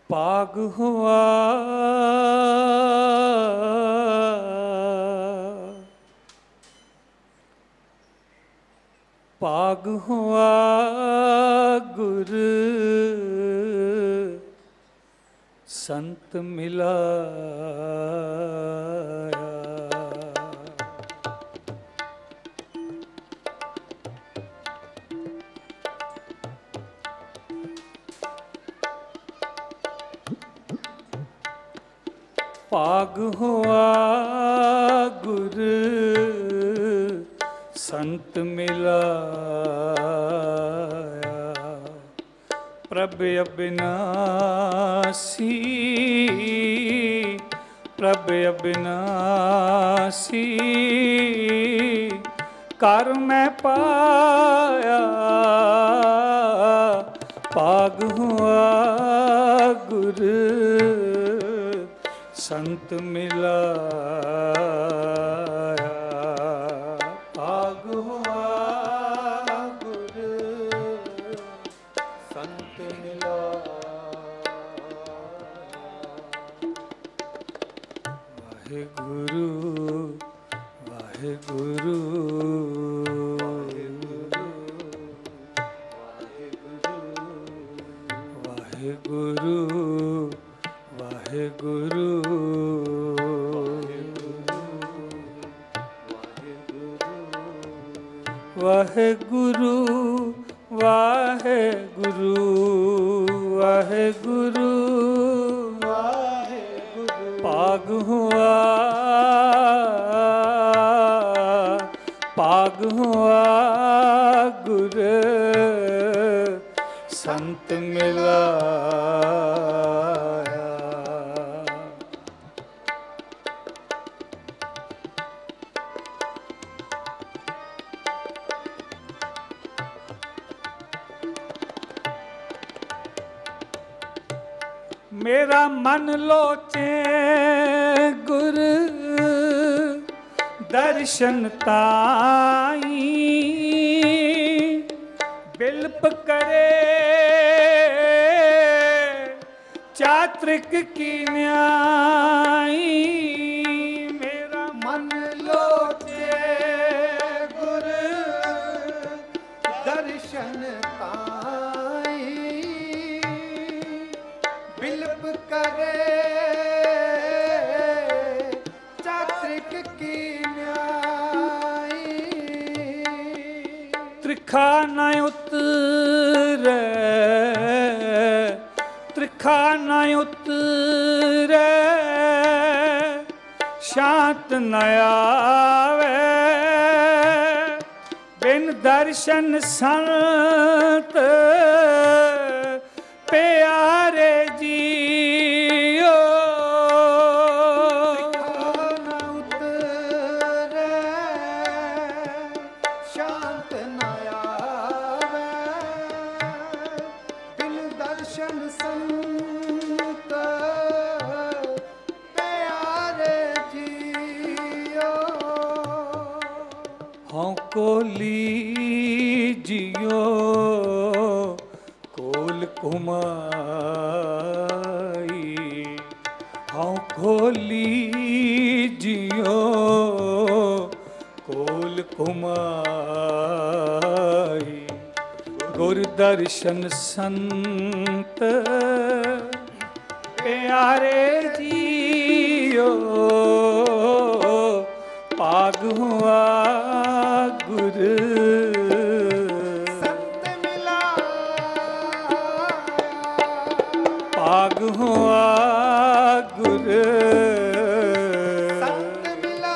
पाग हुआ पाग हुआ गुर संत मिला। पाग हुआ गुर संत मिलाया। प्रभ अविनाशी प्रभ अविनाशी कर मैं पाया। पाग हुआ गुर संत मिलाया। पाग हुआ गुर संत मिलाया। वाहेगुरु वाहेगुरु वाहेगुरु वाहेगुरु वाहेगुरु वाहेगुरु वाहेगुरु वाहेगुरु। पाग हुआ गुर संत मिलाया। मेरा मन लोचे गुर दर्शन ताई। बिल्प करे चात्रिक की न्याई। मेरा मन लोचे गुर दर्शन ताई। बिल्प करे चात्रिक की न्याई। त्रिखा न उतरे त्रिखा न उतरे शांत न आवे। बिन दर्शन संत प्यारे जियो। त्रिखा न उतरे शांत न आवे। बिन दर्शन संत प्यारे जियो। हाँ कोली जियो कोल कुमाई। हाँ खोली जियो कोल कुमाई। गुर दर्शन संत प्यारे जियो। पाग हुआ गुर संत मिला। पाग हुआ गुर संत मिला।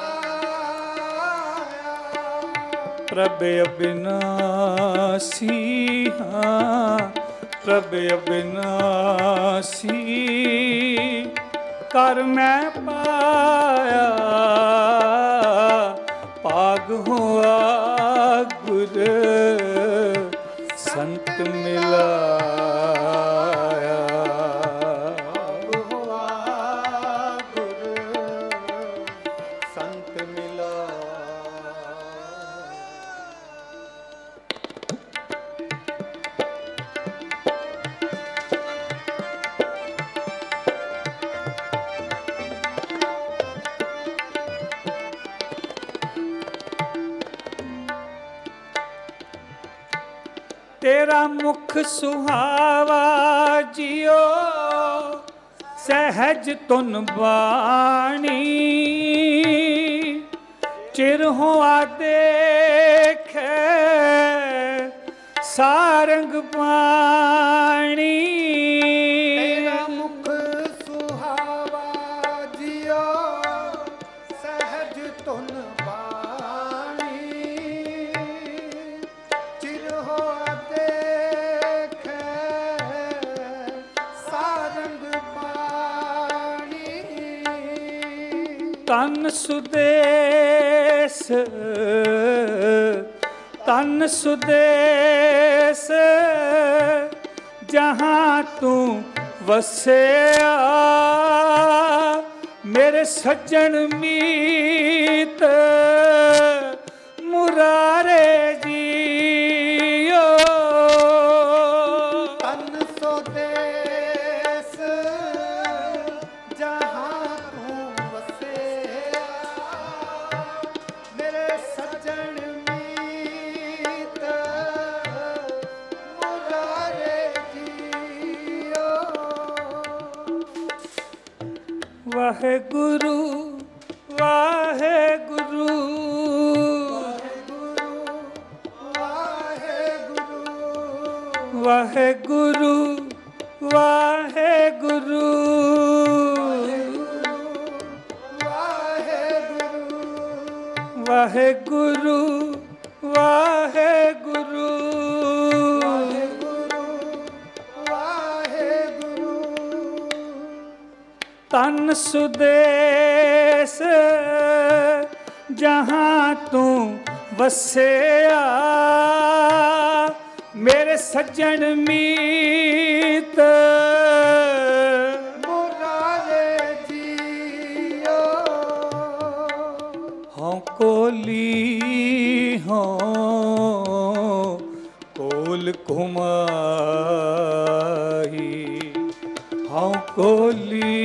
प्रभ अविनाशी हाँ प्रभ अविनाशी कर मैं पाया। पाग हुआ गुर संत मिलाया। पाग हुआ गुर संत मिलाया। तेरा मुख सुहावा जियो सहज तुन बाणी चिर हुआ देखे सारंग पाणी तेरा मुख सुहावा जियो सहज तुन बाणी चिर होआ देखे सारंग पाणी तन सुदेश तन सुदेश जहाँ तू वसया मेरे सज्जन मीत मुरारे जियो तन स्वदेश जहाँ तू वसेया मेरे सज्जन मीत मुरारे जियो वाहेगुरु वाहेगुरु वाहेगुरु वाहेगुरु वाहेगुरु वाहेगुरु वाहेगुरु वाहेगुरु तन सुदेश जहाँ तू वसया मेरे सज्जन मीत मुरारे जियो हाँ कोली हाँ कोल कुमाही हाँ कोली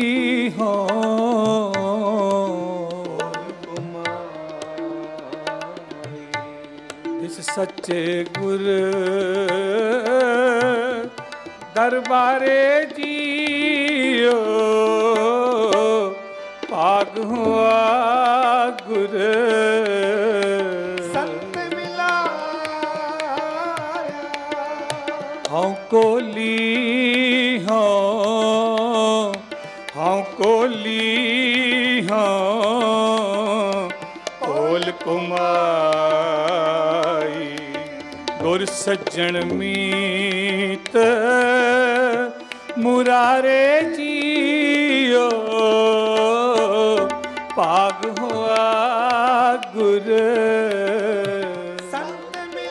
हाँ इस सच्चे गुर दरबारे जियो पाग हुआ गुर संत मिलाया हाँ कोली हाँ हाँ कोली हाँ कोल कुमाई गुर सज्जन मीत मुरारे जियो पाग हुआ गुर संत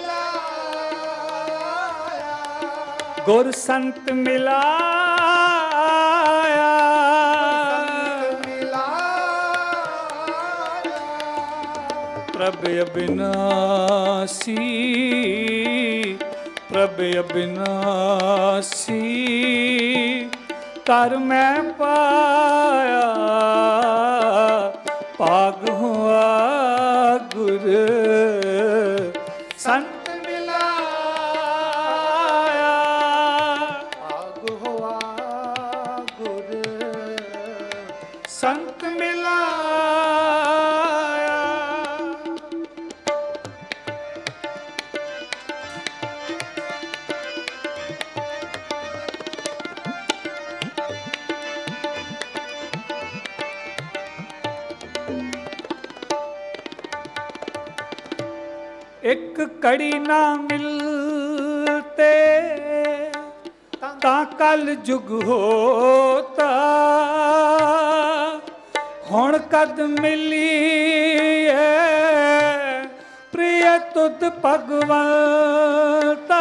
मिलाया गुर संत मिलाया प्रभ अविनाशी प्रभ अविनाशी कर मैं पाया पाग हुआ गुर संत मिलाया पाग हुआ गुर संत मिलाया एक कड़ी ना मिलते ता कल जुग होता हुण कद मिली है प्रिय तुद भगवंता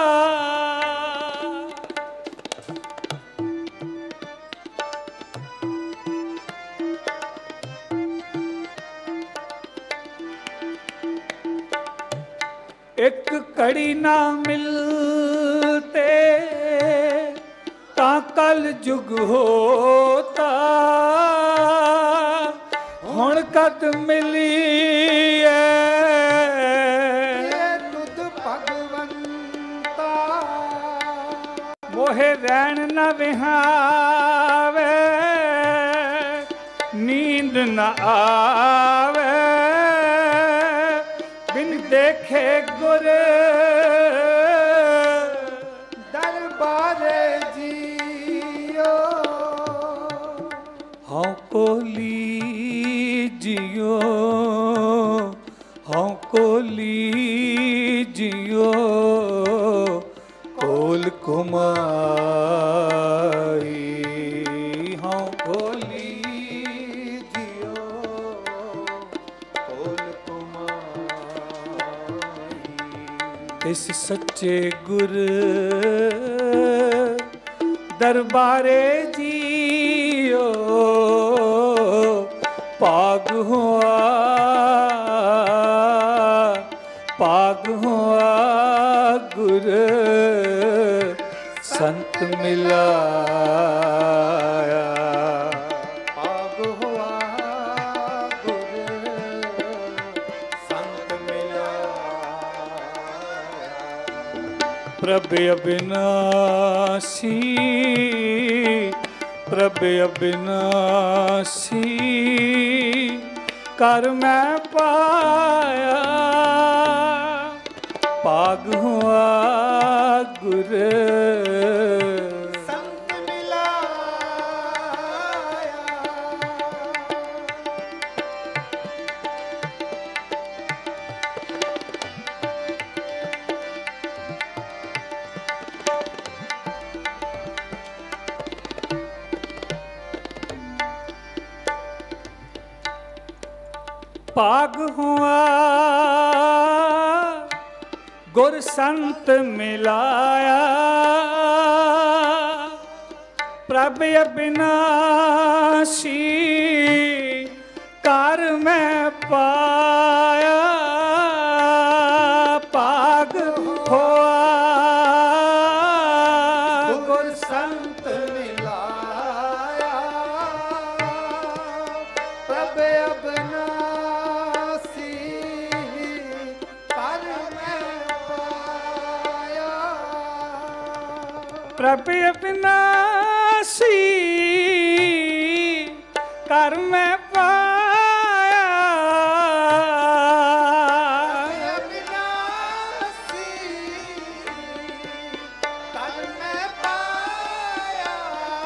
एक कड़ी ना मिलते ता कल जुग होता हुण कद मिली तुद भगवंता मोहे रैन न विहावे, नींद न आवे, बिन देखे गुर दरबारे जियो। हाँ को लीजियो, हाँ को लीजियो, कोल कुमाई। हाँ को लीजियो, कोल कुमाई। इस सच्चे गुर दरबारे जियो, पाग हुआ, पाग हुआ गुर संत मिलाया। पाग हुआ गुर संत मिलाया। प्रभु अविनाशी, प्रभु अविनाशी, कर मैं पाया, पाग हुआ गुर संत मिलाया। पाग हुआ गुर संत मिलाया, प्रभु अविनाशी, कर मैं पाया, पाग हुआ गुर संत मिलाया। प्रभु अविनाशी, कर मैं पाया। प्रभु अविनाशी, कर मैं पाया, अविनाशी, कर मैं पाया।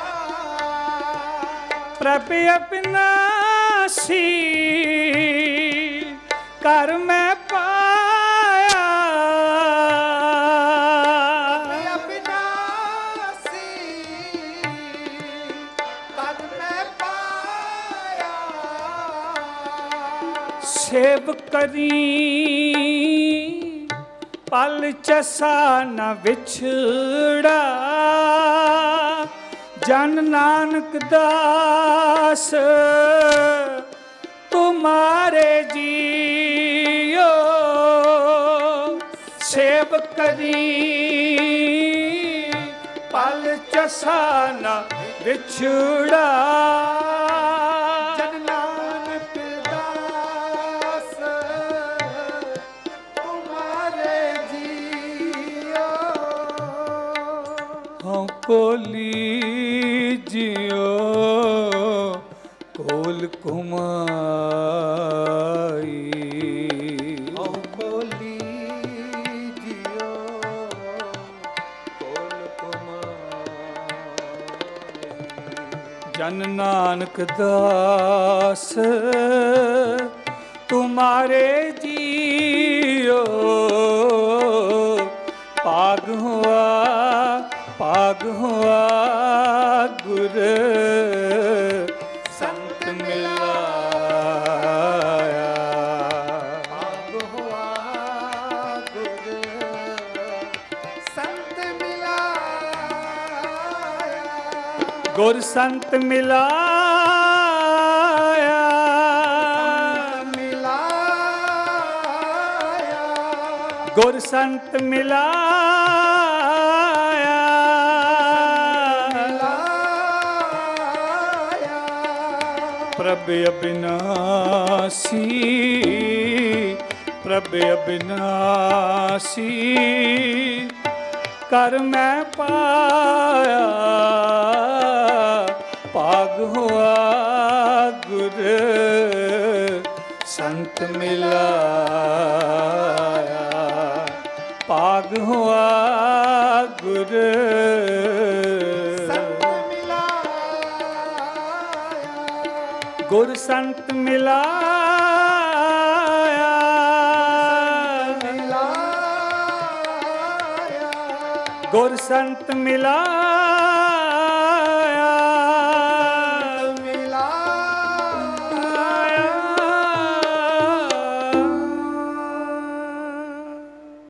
प्रभु अविनाशी, कर मैं पाया, अविनाशी, कर मैं पाया। सेव करी पल चसा न विछड़ा, जन नानक दास तुम्हारे जियो, सेव करी पल चसा न विछड़ा, जन नानक दास तुम्हारे जियो। हाँ को लीजियो, कोल कुमाई। हमको लीजियो, कोल कुमाई। जन नानक दास तुम्हारे जियो, पाग हुआ, पाग हुआ गुर संत मिलाया। पाग हुआ गुर संत मिलाया। गुर संत मिलाया, मिलाया। गुर संत मिलाया, मिलाया। प्रभु अविनाशी, प्रभु अविनाशी, कर मैं पाया पाग हुआ गुर संत मिलाया पाग हुआ गुर संत मिलाया गुर संत मिलाया मिलाया गुर संत मिलाया